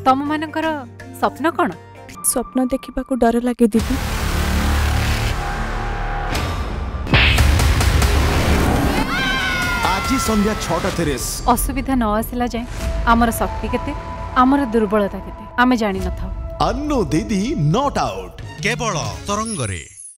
तम मानकर स्वप्न कौन? स्वप्न देखा डर लगे दीदी। आज संध्या 6:30 असुविधा न आसला जाए आमर शक्ति केते आमर दुर्बलता केते आमे जानी न था। अन्नू दीदी नॉट आउट केवल तरंगरे।